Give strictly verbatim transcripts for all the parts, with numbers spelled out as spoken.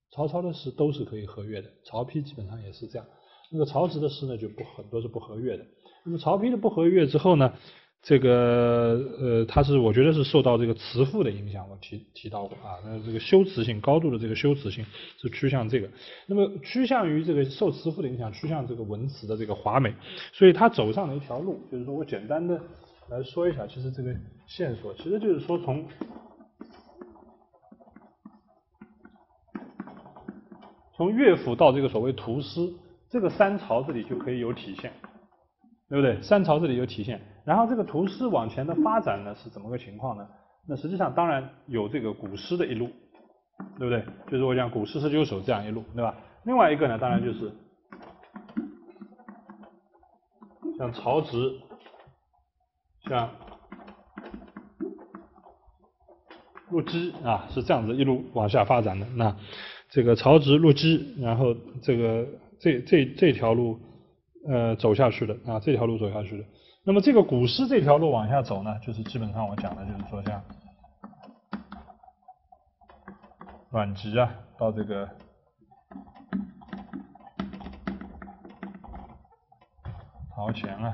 曹操的诗都是可以和乐的，曹丕基本上也是这样。那个曹植的诗呢，就不很多是不和乐的。那么曹丕的不和乐之后呢，这个呃，他是我觉得是受到这个辞赋的影响，我提提到过啊，那这个修辞性高度的这个修辞性是趋向这个，那么趋向于这个受辞赋的影响，趋向这个文辞的这个华美，所以他走上了一条路，就是说我简单的来说一下，其实这个线索其实就是说从从乐府到这个所谓图诗，这个三朝这里就可以有体现。对不对？三朝这里有体现，然后这个图诗往前的发展呢是怎么个情况呢？那实际上当然有这个古诗的一路，对不对？就是我讲古诗十九首这样一路，对吧？另外一个呢，当然就是像曹植，像陆机啊，是这样子一路往下发展的。那这个曹植、陆机，然后这个这这这条路。呃，走下去的啊，这条路走下去的。那么这个古诗这条路往下走呢，就是基本上我讲的就是说像阮籍啊，到这个陶潜啊，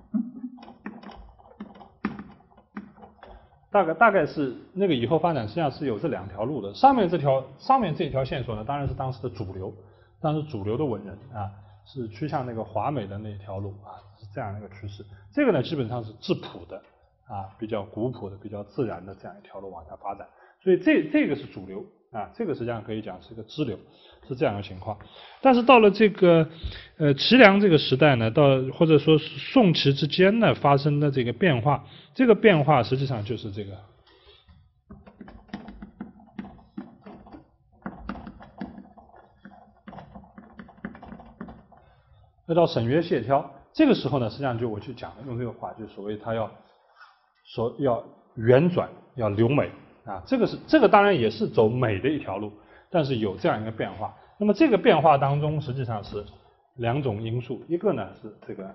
大概大概是那个以后发展实际上是有这两条路的。上面这条上面这条线索呢，当然是当时的主流，当时主流的文人啊。是趋向那个华美的那条路啊，是这样一个趋势。这个呢，基本上是质朴的啊，比较古朴的、比较自然的这样一条路往下发展。所以这这个是主流啊，这个实际上可以讲是个支流，是这样的情况。但是到了这个呃齐梁这个时代呢，到或者说宋齐之间呢发生的这个变化，这个变化实际上就是这个。要到沈约谢橇，这个时候呢，实际上就我去讲的用这个话，就是所谓他要说要圆转，要留美啊，这个是这个当然也是走美的一条路，但是有这样一个变化。那么这个变化当中，实际上是两种因素，一个呢是这个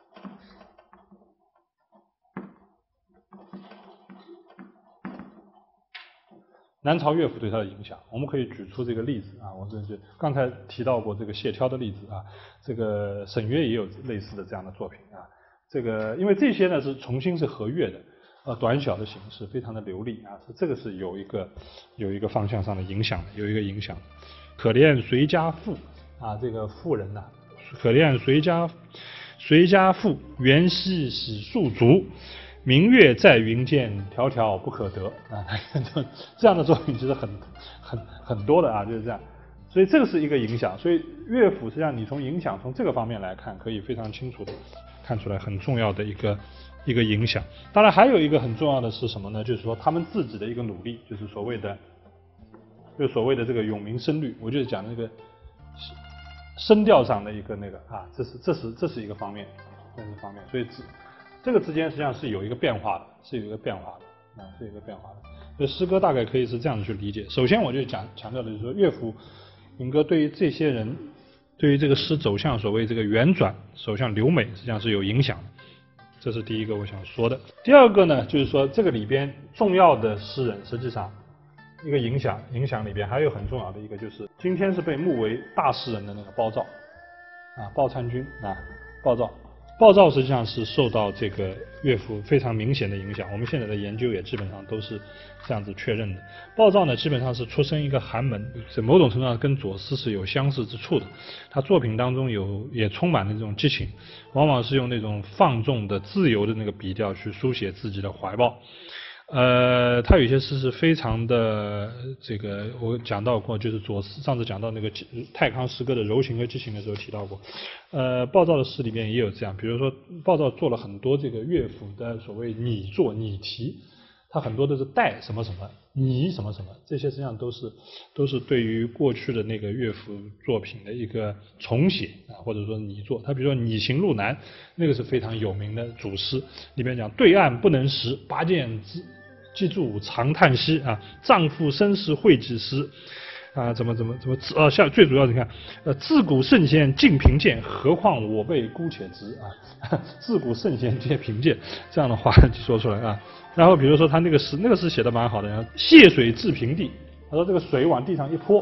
南朝乐府对他的影响，我们可以举出这个例子啊，我这就刚才提到过这个谢橇的例子啊，这个沈约也有类似的这样的作品啊，这个因为这些呢是重新是和乐的，呃短小的形式，非常的流利啊，这个是有一个有一个方向上的影响的，有一个影响。可怜随家妇啊，这个妇人呐、啊，可怜随家随家妇，原兮洗漱足。明月在云间，迢迢不可得啊！这样的作品其实很很很多的啊，就是这样。所以这个是一个影响。所以乐府实际上你从影响从这个方面来看，可以非常清楚的看出来很重要的一个一个影响。当然还有一个很重要的是什么呢？就是说他们自己的一个努力，就是所谓的就是所谓的这个永明声律，我就是讲那个声调上的一个那个啊，这是这是这是一个方面，这是方面。所以这个之间实际上是有一个变化的，是有一个变化的，啊，是有一个变化的。所以诗歌大概可以是这样去理解。首先，我就讲强调的就是说，乐府吟歌对于这些人，对于这个诗走向所谓这个圆转、走向流美，实际上是有影响的。这是第一个我想说的。第二个呢，就是说这个里边重要的诗人，实际上一个影响影响里边还有很重要的一个，就是今天是被目为大诗人的那个鲍照啊，鲍参军啊，鲍照。鲍照实际上是受到这个乐府非常明显的影响，我们现在的研究也基本上都是这样子确认的。鲍照呢，基本上是出身一个寒门，在某种程度上跟左思是有相似之处的。他作品当中有也充满了这种激情，往往是用那种放纵的、自由的那个笔调去书写自己的怀抱。呃，他有些诗是非常的这个，我讲到过，就是左思上次讲到那个太康诗歌的柔情和激情的时候提到过。呃，鲍照的诗里边也有这样，比如说鲍照做了很多这个乐府的所谓拟作、拟题，他很多都是带什么什么、拟什么什么，这些实际上都是都是对于过去的那个乐府作品的一个重写啊，或者说拟作。他比如说《拟行路难》，那个是非常有名的主诗，里边讲对岸不能识，拔剑之记住长叹息啊，丈夫身世会几时啊？怎么怎么怎么呃，像最主要你看，呃，自古圣贤尽贫贱，何况我辈姑且知啊？自古圣贤皆贫贱，这样的话就说出来啊。然后比如说他那个诗，那个诗写的蛮好的，谢水至平地，他说这个水往地上一泼，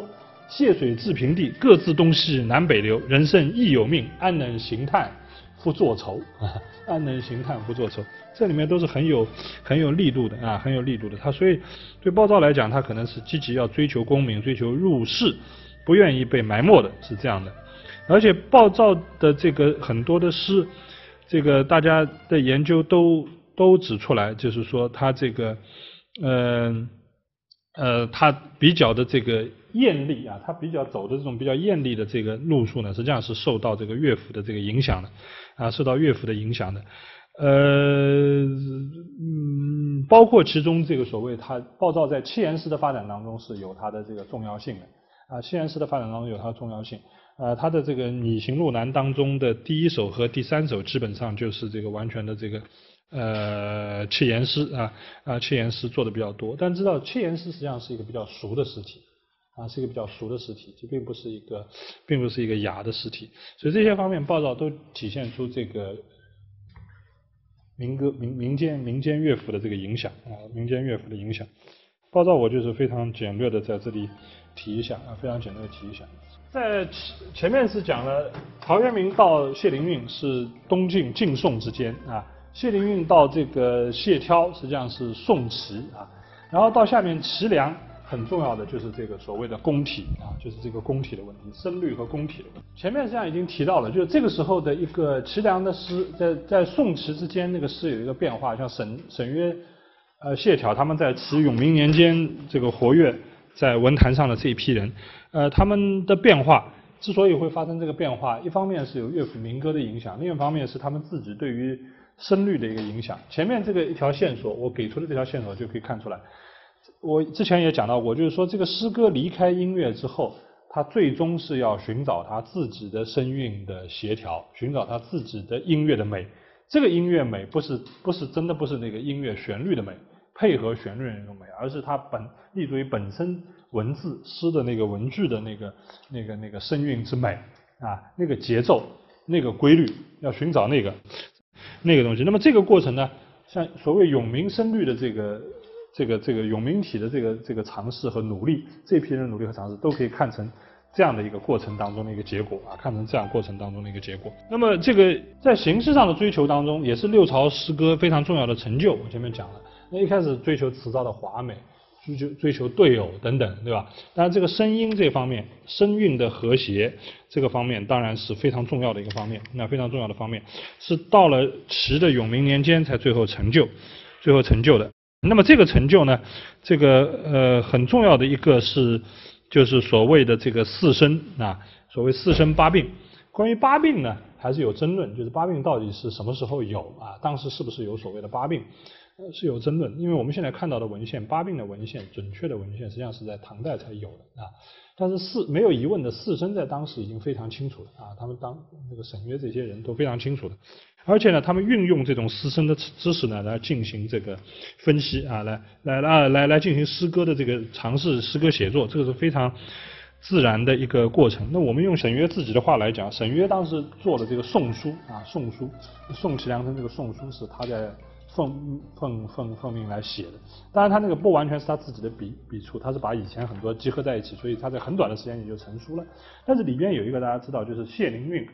谢水至平地，各自东西南北流。人生亦有命，安能行叹复作愁啊！安能行叹复作愁。这里面都是很有很有力度的啊，很有力度的。他所以对鲍照来讲，他可能是积极要追求功名，追求入仕，不愿意被埋没的，是这样的。而且鲍照的这个很多的诗，这个大家的研究都都指出来，就是说他这个，嗯 呃, 呃，他比较的这个艳丽啊，他比较走的这种比较艳丽的这个路数呢，实际上是受到这个乐府的这个影响的啊，受到乐府的影响的。呃，嗯，包括其中这个所谓他鲍照在七言诗的发展当中是有它的这个重要性的啊，七言诗的发展当中有它的重要性。呃，他的这个《拟行路难》当中的第一首和第三首基本上就是这个完全的这个呃七言诗啊啊七言诗做的比较多，但知道七言诗实际上是一个比较俗的诗体啊，是一个比较俗的诗体，这并不是一个并不是一个雅的诗体，所以这些方面鲍照都体现出这个民歌民民间民间乐府的这个影响啊，民间乐府的影响。鲍照我就是非常简略的在这里提一下啊，非常简略的提一下。在前面是讲了陶渊明到谢灵运是东晋晋宋之间啊，谢灵运到这个谢眺实际上是宋齐啊，然后到下面齐梁很重要的就是这个所谓的宫体啊，就是这个宫体的问题，声律和宫体的问题。前面实际上已经提到了，就是这个时候的一个齐梁的诗，在在宋齐之间那个诗有一个变化，像沈沈约、呃谢眺他们在齐永明年间这个活跃在文坛上的这一批人。呃，他们的变化之所以会发生这个变化，一方面是有乐府民歌的影响，另一方面是他们自己对于声律的一个影响。前面这个一条线索，我给出的这条线索就可以看出来。我之前也讲到过，就是说这个诗歌离开音乐之后，它最终是要寻找它自己的声韵的协调，寻找它自己的音乐的美。这个音乐美不是不是真的不是那个音乐旋律的美，配合旋律的那种美，而是它本立足于本身文字诗的那个文句的那个那个那个声韵之美啊，那个节奏那个规律，要寻找那个那个东西。那么这个过程呢，像所谓永明声律的这个这个这个永明体的这个这个尝试和努力，这批人努力和尝试都可以看成这样的一个过程当中的一个结果啊，看成这样过程当中的一个结果。那么这个在形式上的追求当中，也是六朝诗歌非常重要的成就。我前面讲了，那一开始追求词藻的华美，追求追求对偶等等，对吧？当然这个声音这方面，声韵的和谐这个方面，当然是非常重要的一个方面。那非常重要的方面是到了齐的永明年间才最后成就，最后成就的。那么这个成就呢，这个呃很重要的一个是就是所谓的这个四声啊，所谓四声八病。关于八病呢，还是有争论，就是八病到底是什么时候有啊？当时是不是有所谓的八病？呃，是有争论，因为我们现在看到的文献，八病的文献，准确的文献实际上是在唐代才有的啊。但是四没有疑问的，四声在当时已经非常清楚了啊，他们当这个沈约这些人都非常清楚的，而且呢，他们运用这种四声的知识呢，来进行这个分析啊，来来来来来进行诗歌的这个尝试诗歌写作，这个是非常自然的一个过程。那我们用沈约自己的话来讲，沈约当时做的这个宋书啊，宋书，宋齐梁生这个宋书是他在奉奉奉奉命来写的，当然他那个不完全是他自己的笔笔触，他是把以前很多集合在一起，所以他在很短的时间里就成书了。但是里边有一个大家知道，就是谢灵运，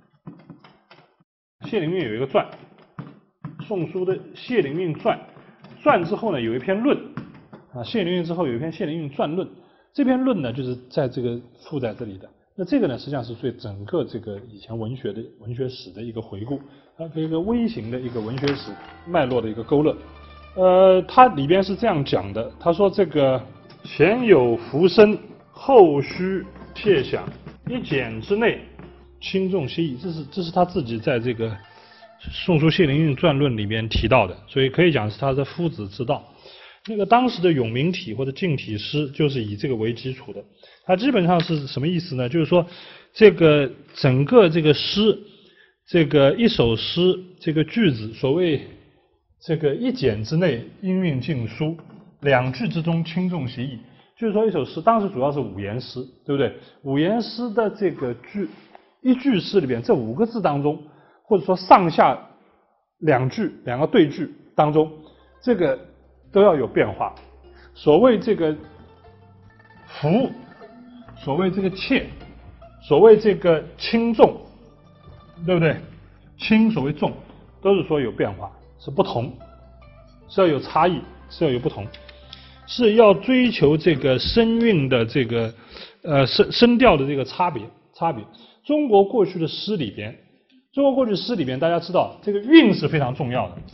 谢灵运有一个传，宋书的谢灵运传，传之后呢有一篇论啊，谢灵运之后有一篇谢灵运传论，这篇论呢就是在这个附在这里的。那这个呢，实际上是对整个这个以前文学的文学史的一个回顾，它一个微型的一个文学史脉络的一个勾勒。呃，它里边是这样讲的，他说这个前有浮声，后虚切响，一剪之内，轻重悉异。这是这是他自己在这个《宋书谢灵运传论》里边提到的，所以可以讲是他的夫子之道。那个当时的永明体或者近体诗就是以这个为基础的，它基本上是什么意思呢？就是说这个整个这个诗，这个一首诗这个句子，所谓这个一剪之内，音韵尽疏，两句之中轻重悉异。就是说一首诗当时主要是五言诗，对不对？五言诗的这个句一句诗里边，这五个字当中，或者说上下两句两个对句当中，这个都要有变化。所谓这个浮， 所谓这个切，所谓这个轻重，对不对？轻所谓重，都是说有变化，是不同，是要有差异，是要有不同，是要追求这个声韵的这个呃声声调的这个差别差别。中国过去的诗里边，中国过去诗里边，大家知道这个韵是非常重要的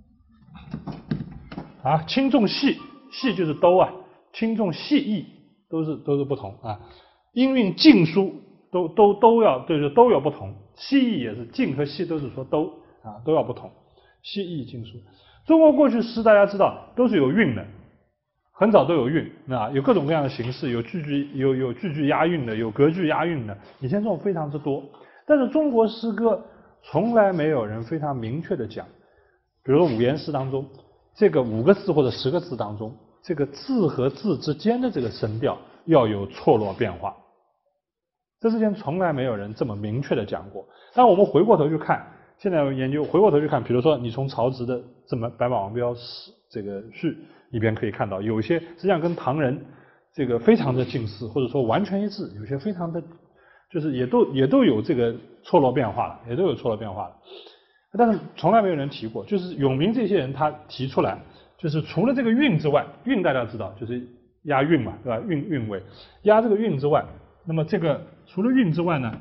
啊，轻重细，细就是都啊，轻重细异都是都是不同啊，音韵净疏都都都要对对都有不同。细异也是，净和细都是说都啊都要不同，细异净疏。中国过去诗大家知道都是有韵的，很早都有韵啊，有各种各样的形式，有句句有有句句押韵的，有格句押韵的，以前这种非常之多。但是中国诗歌从来没有人非常明确的讲，比如说五言诗当中，这个五个字或者十个字当中，这个字和字之间的这个声调要有错落变化。这之前从来没有人这么明确的讲过。但我们回过头去看，现在研究回过头去看，比如说你从曹植的这么《白马王标》这个序里边可以看到，有些实际上跟唐人这个非常的近似，或者说完全一致，有些非常的就是也都也都有这个错落变化了，也都有错落变化了。但是从来没有人提过，就是永明这些人他提出来，就是除了这个韵之外，韵大家知道就是押韵嘛，对吧？韵韵味，押这个韵之外，那么这个除了韵之外呢，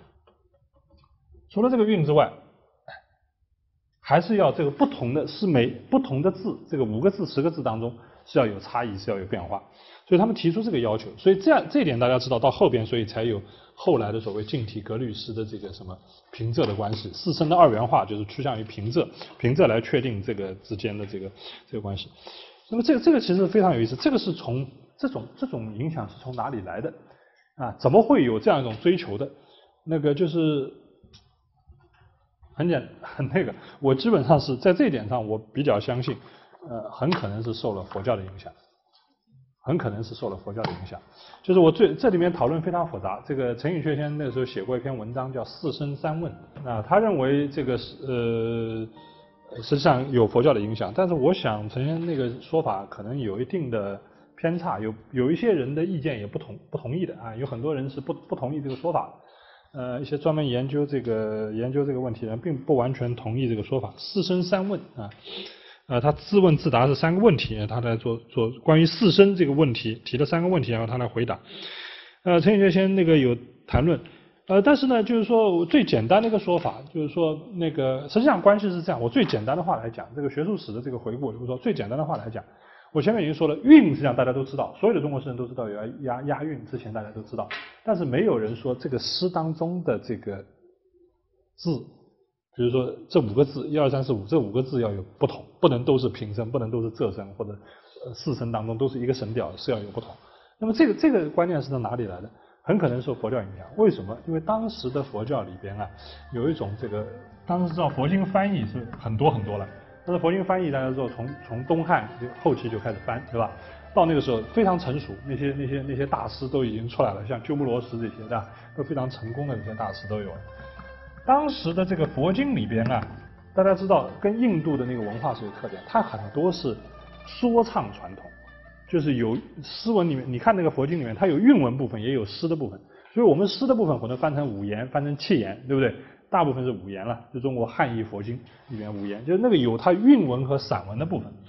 除了这个韵之外，还是要这个不同的是每不同的字，这个五个字、十个字当中是要有差异，是要有变化。所以他们提出这个要求，所以这样这一点大家知道，到后边所以才有后来的所谓近体格律诗的这个什么平仄的关系。四声的二元化就是趋向于平仄，平仄来确定这个之间的这个这个关系。那么这个这个其实非常有意思，这个是从这种这种影响是从哪里来的啊？怎么会有这样一种追求的？那个就是很简很那个，我基本上是在这一点上我比较相信，呃，很可能是受了佛教的影响。很可能是受了佛教的影响，就是我最这里面讨论非常复杂。这个陈寅恪先生那个时候写过一篇文章叫《四声三问》啊，他认为这个是呃实际上有佛教的影响，但是我想陈先生那个说法可能有一定的偏差，有有一些人的意见也不同不同意的啊，有很多人是不不同意这个说法的。呃，一些专门研究这个研究这个问题的人并不完全同意这个说法。四声三问啊。呃，他自问自答是三个问题，他来做做关于四声这个问题提了三个问题，然后他来回答。呃，陈寅恪先生那个有谈论，呃，但是呢，就是说我最简单的一个说法，就是说那个实际上关系是这样，我最简单的话来讲，这个学术史的这个回顾，就是说最简单的话来讲，我前面已经说了，韵实际上大家都知道，所有的中国诗人都知道有押押押韵，之前大家都知道，但是没有人说这个诗当中的这个字。比如说这五个字一二三四五这五个字要有不同，不能都是平声，不能都是仄声，或者呃四声当中都是一个声调，是要有不同。那么这个这个观念是从哪里来的？很可能受佛教影响。为什么？因为当时的佛教里边啊，有一种这个当时知道佛经翻译是很多很多了，但是佛经翻译大家知道从从东汉后期就开始翻，对吧？到那个时候非常成熟，那些那些那些大师都已经出来了，像鸠摩罗什这些的都非常成功的这些大师都有了。当时的这个佛经里边啊，大家知道跟印度的那个文化是有特点，它很多是说唱传统，就是有诗文里面，你看那个佛经里面，它有韵文部分，也有诗的部分。所以我们诗的部分可能翻成五言，翻成七言，对不对？大部分是五言了，就中国汉译佛经里面五言，就是那个有它韵文和散文的部分，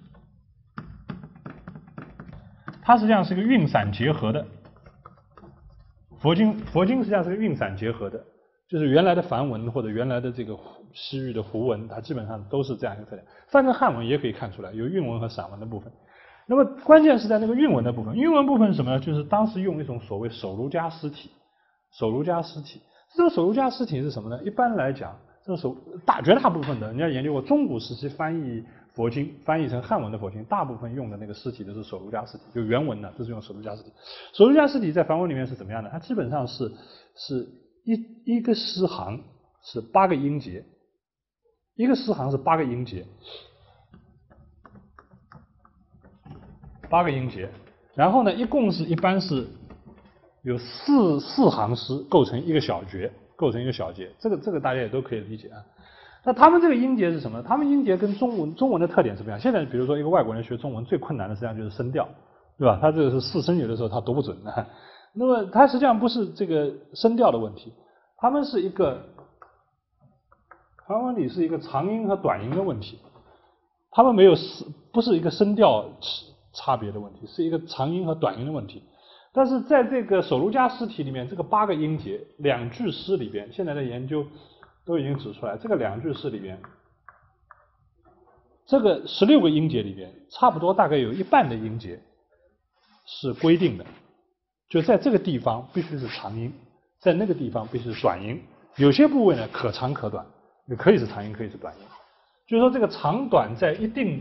它实际上是个韵散结合的。佛经佛经实际上是个韵散结合的。就是原来的梵文或者原来的这个西域的胡文，它基本上都是这样一个特点。翻成汉文也可以看出来有韵文和散文的部分。那么关键是在那个韵文的部分，韵文部分是什么呢？就是当时用一种所谓手儒家诗体，手儒家诗体。这个手儒家诗体是什么呢？一般来讲，这个手大绝大部分的人家研究过中古时期翻译佛经，翻译成汉文的佛经，大部分用的那个诗体都是手儒家诗体，就原文呢都是用手儒家诗体。手儒家诗体在梵文里面是怎么样的？它基本上是是。一一个诗行是八个音节，一个诗行是八个音节，八个音节。然后呢，一共是一般是有四四行诗构成一个小节，构成一个小节。这个这个大家也都可以理解啊。那他们这个音节是什么？他们音节跟中文中文的特点是不一样。现在比如说一个外国人学中文最困难的实际上就是声调，对吧？他这个是四声，有的时候他读不准的。 那么它实际上不是这个声调的问题，它们是一个梵文里是一个长音和短音的问题，它们没有不是一个声调差别的问题，是一个长音和短音的问题。但是在这个首卢家诗体里面，这个八个音节两句诗里边，现在的研究都已经指出来，这个两句诗里边，这个十六个音节里边，差不多大概有一半的音节是规定的，就在这个地方必须是长音，在那个地方必须是短音，有些部位呢可长可短，也可以是长音，可以是短音。就是说这个长短在一定，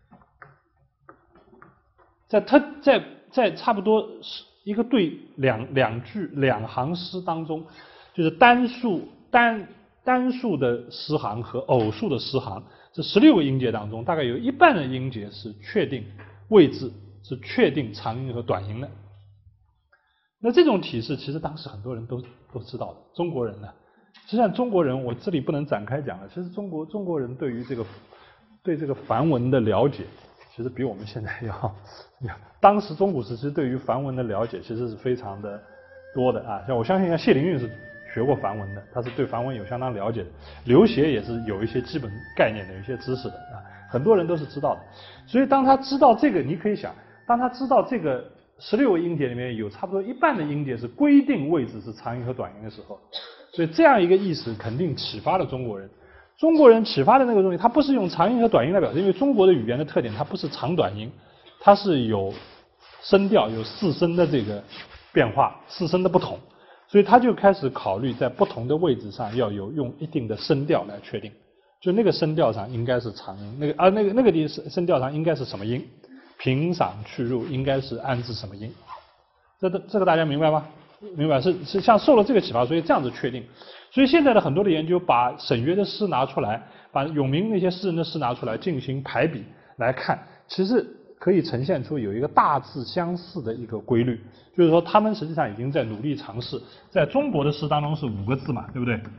在特在在差不多一个对两两句两行诗当中，就是单数单单数的诗行和偶数的诗行，这十六个音节当中，大概有一半的音节是确定位置，是确定长音和短音的。那这种体式其实当时很多人都都知道的，中国人呢，实际上中国人我这里不能展开讲了，其实中国中国人对于这个对这个梵文的了解，其实比我们现在要，当时中古时期对于梵文的了解其实是非常的多的啊。像我相信像谢灵运是学过梵文的，他是对梵文有相当了解的。刘勰也是有一些基本概念的，有一些知识的啊，很多人都是知道的。所以当他知道这个，你可以想，当他知道这个十六个音节里面有差不多一半的音节是规定位置是长音和短音的时候，所以这样一个意识肯定启发了中国人。中国人启发的那个东西，它不是用长音和短音来表示，因为中国的语言的特点，它不是长短音，它是有声调、有四声的这个变化，四声的不同，所以他就开始考虑在不同的位置上要有用一定的声调来确定，就那个声调上应该是长音，那个啊那个那个地声声调上应该是什么音，平赏去入应该是安置什么音，这个这个大家明白吗？明白，是是像受了这个启发，所以这样子确定。所以现在的很多的研究把沈约的诗拿出来，把永明那些诗人的诗拿出来进行排比来看，其实可以呈现出有一个大致相似的一个规律，就是说他们实际上已经在努力尝试，在中国的诗当中是五个字嘛，对不对？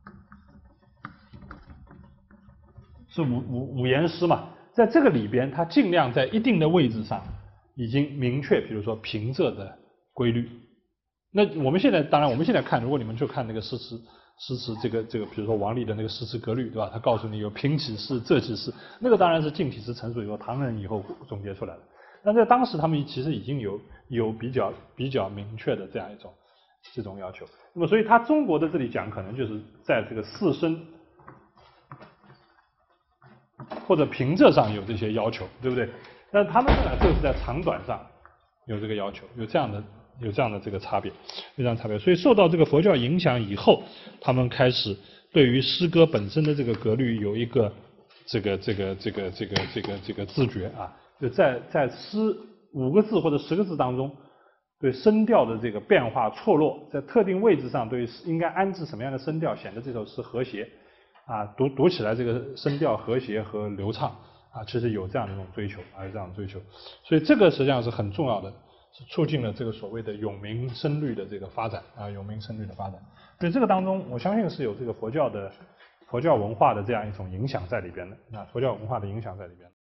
是五五五言诗嘛，在这个里边，它尽量在一定的位置上已经明确，比如说平仄的规律。那我们现在当然我们现在看，如果你们去看那个诗词诗词这个这个，比如说王力的那个诗词格律，对吧？他告诉你有平起式、仄起式，那个当然是近体诗成熟以后，唐人以后总结出来的。但在当时他们其实已经有有比较比较明确的这样一种这种要求。那么所以他中国的这里讲，可能就是在这个四声或者平仄上有这些要求，对不对？但是他们呢，这是在长短上有这个要求，有这样的。有这样的这个差别，有这样的差别，所以受到这个佛教影响以后，他们开始对于诗歌本身的这个格律有一个这个这个这个这个这个这个自觉啊，就在在诗五个字或者十个字当中，对声调的这个变化错落，在特定位置上对应该安置什么样的声调，显得这首诗和谐啊，读读起来这个声调和谐和流畅啊，其实有这样的一种追求，啊有这样的追求，所以这个实际上是很重要的。是促进了这个所谓的永明声律的这个发展啊，永明声律的发展。所以这个当中，我相信是有这个佛教的佛教文化的这样一种影响在里边的，啊，佛教文化的影响在里边。